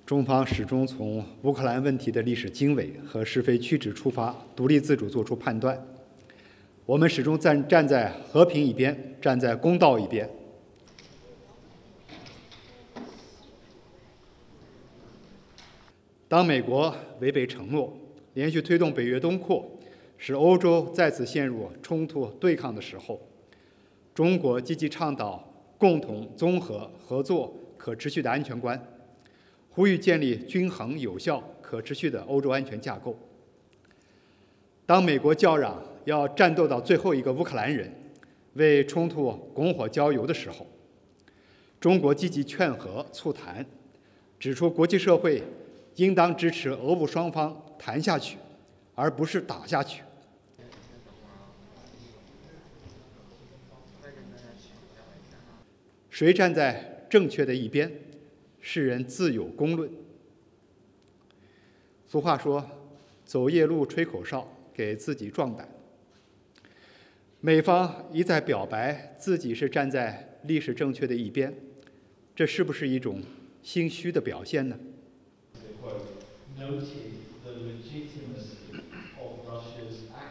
中方始终从乌克兰问题的历史经纬和是非曲直出发，独立自主作出判断。我们始终站在和平一边，站在公道一边。当美国违背承诺，连续推动北约东扩，使欧洲再次陷入冲突对抗的时候，中国积极倡导共同、综合、合作、可持续的安全观，呼吁建立均衡、有效、可持续的欧洲安全架构。当美国叫嚷要战斗到最后一个乌克兰人，为冲突拱火浇油的时候，中国积极劝和促谈，指出国际社会应当支持俄乌双方谈下去，而不是打下去。谁站在正确的一边，世人自有公论。俗话说：“走夜路吹口哨，给自己壮胆。”美方一再表白自己是站在历史正确的一边，这是不是一种心虚的表现呢 ？Noted the legitimacy of Russia's